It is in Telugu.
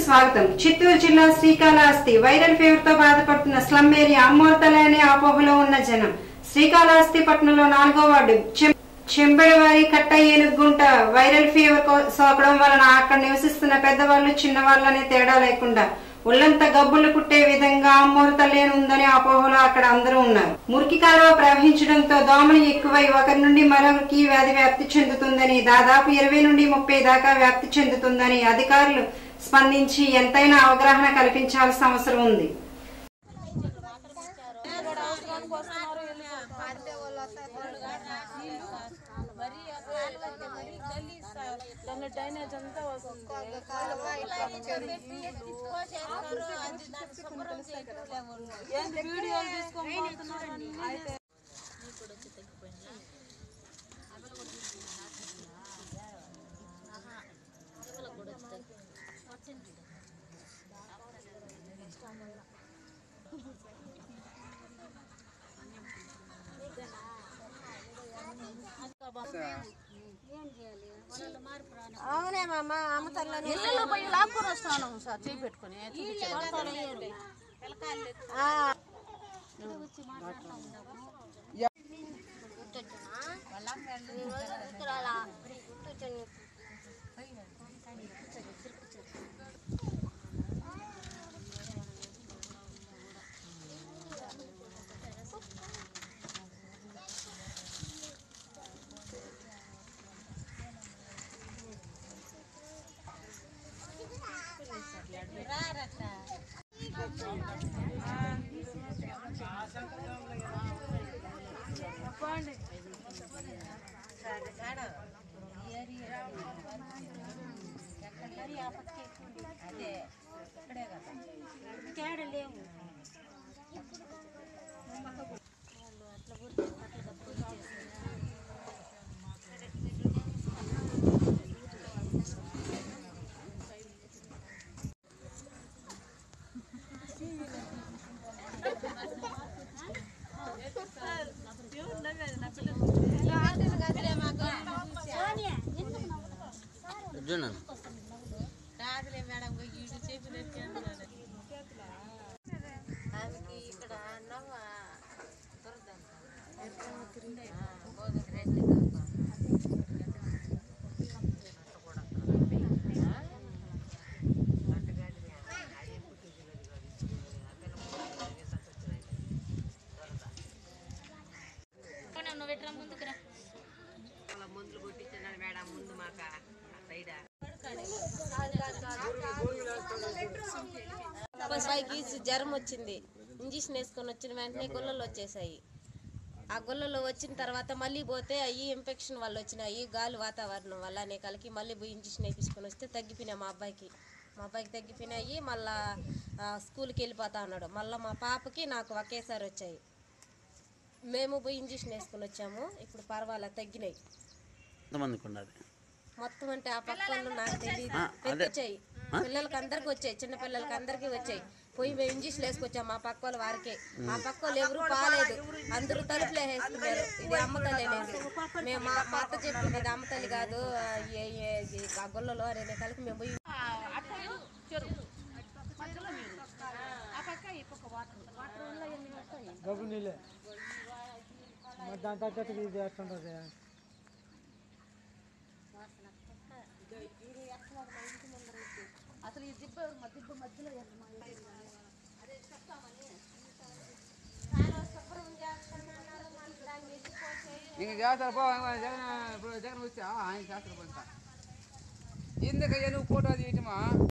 స్వాగతం. చిత్తూరు జిల్లా శ్రీకాళహస్తి వైరల్ ఫీవర్ తో బాధపడుతున్న స్లమ్ ఏరియా అమ్మోర్తలే అనే అపోహలో ఉన్న జనం. శ్రీకాళహస్తి పట్టణంలో 4వ వార్డు చెంబడివారి కట్ట ఏనుగుంట వైరల్ ఫీవర్ సోకడం వలన అక్కడ నివసిస్తున్న పెద్దవాళ్లు చిన్నవాళ్లనే తేడా లేకుండా ఒళ్లంతా గబ్బులు పుట్టే విధంగా అమ్మోర్తలే ఉందనే అపోహలో అక్కడ అందరూ ఉన్నారు. మురికి కాలువ ప్రవహించడంతో దోమలు ఎక్కువై ఒకరి నుండి మరొకరికి వ్యాధి వ్యాప్తి చెందుతుందని, దాదాపు 20 నుండి 30 దాకా వ్యాప్తి చెందుతుందని అధికారులు స్పందించి ఎంతైనా అవగాహన కల్పించాల్సిన అవసరం ఉంది. అవునేమమ్మా అమ్మతల్లని ఇళ్ళలో పోయి లాక్కుని వస్తాను సార్ చేయి పెట్టుకుని రాదులే మేడం ఆమెకి ఇక్కడ మందులు కొట్టించాను మేడం ముందు మాకు అబ్బాయికి జ్వరం వచ్చింది. ఇంజక్షన్ వేసుకొని వచ్చిన వెంటనే గొల్లలు వచ్చేసాయి. ఆ గొల్లలో వచ్చిన తర్వాత మళ్ళీ పోతే అవి ఇన్ఫెక్షన్ వల్ల వచ్చినాయి. గాలి వాతావరణం వల్ల అనేకాలకి మళ్ళీ పోయి ఇంజక్షన్ వేయించుకొని వస్తే తగ్గిపోయినాయి. మా అబ్బాయికి తగ్గిపోయినాయి. మళ్ళా స్కూల్కి వెళ్ళిపోతా ఉన్నాడు. మళ్ళీ మా పాపకి నాకు ఒకేసారి వచ్చాయి. మేము పోయి ఇంజక్షన్ వేసుకొని వచ్చాము. ఇప్పుడు పర్వాలేదు, తగ్గినాయి. మొత్తం అంటే ఆ పక్కన నాకు తెలియదు. వచ్చాయి పిల్లలకి అందరికి వచ్చాయి, చిన్న పిల్లలకి అందరికీ వచ్చాయి. పోయి మేము ఇంజక్షన్ వేసుకొచ్చాం మా పక్క వాళ్ళు వారికే. ఆ పక్క వాళ్ళు ఎవరు పాలేదు, అందరూ తలుపులే వేసుకున్నారు. ఇది అమ్మతల్లి లేదు. మేము మా అత్త చెప్పింది ఇది అమ్మతల్లి కాదు ఆ గొల్లలో అనే కలిపి మేము పోయి అసలు ఈ దిబ్బ మధ్యలో ఇంక చేస్తారు జగన్ వచ్చా ఆయన చేస్తారు ఎందుకు నువ్వు ఫోటో తీయటమా.